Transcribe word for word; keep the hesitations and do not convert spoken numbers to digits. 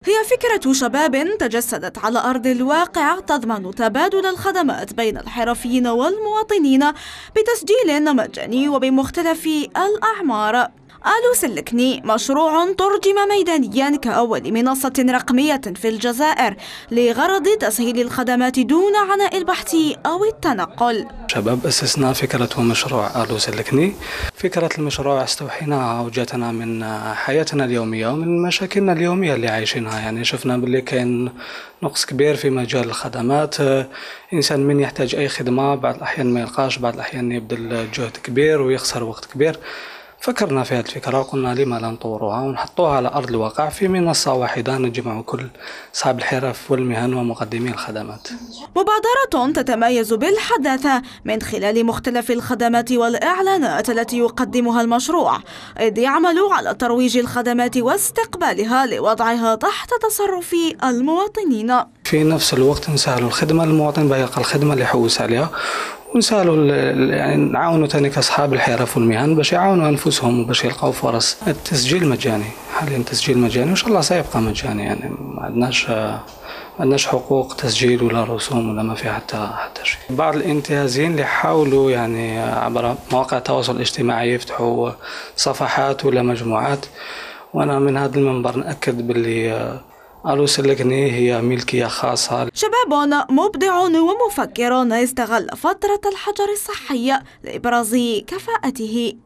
هي فكرة شباب تجسدت على أرض الواقع تضمن تبادل الخدمات بين الحرفيين والمواطنين بتسجيل مجاني وبمختلف الأعمار. آلو سلكني مشروع ترجم ميدانيا كأول منصة رقمية في الجزائر لغرض تسهيل الخدمات دون عناء البحث أو التنقل. شباب أسسنا فكرة ومشروع آلو سلكني. فكرة المشروع استوحيناها وجاتنا من حياتنا اليومية ومن مشاكلنا اليومية اللي عايشينها. يعني شفنا باللي كان نقص كبير في مجال الخدمات. إنسان من يحتاج أي خدمة بعض الأحيان ما يلقاش، بعض الأحيان يبذل جهد كبير ويخسر وقت كبير. فكرنا في هذه الفكرة وقلنا لما لا نطوروها ونحطوها على أرض الواقع في منصة واحدة نجمع كل أصحاب الحرف والمهن ومقدمي الخدمات. مبادرة تتميز بالحداثة من خلال مختلف الخدمات والإعلانات التي يقدمها المشروع، إذ يعمل على ترويج الخدمات واستقبالها لوضعها تحت تصرف المواطنين. في نفس الوقت نسهل الخدمة للمواطن بيلقى الخدمة اللي يحوس عليها، ونسالوا يعني نعاونوا ثاني كأصحاب الحرف والمهن باش يعاونوا انفسهم وباش يلقاو فرص. التسجيل مجاني حاليا، تسجيل مجاني وان شاء الله سيبقى مجاني. يعني ما عندناش ما عندناش حقوق تسجيل ولا رسوم ولا ما في حتى حتى شيء. بعض الانتهازيين اللي حاولوا يعني عبر مواقع التواصل الاجتماعي يفتحوا صفحات ولا مجموعات، وانا من هذا المنبر ناكد باللي آلو سلكني هي ملكية خاصة. شباب مبدع ومفكر استغل فترة الحجر الصحي لإبراز كفاءته.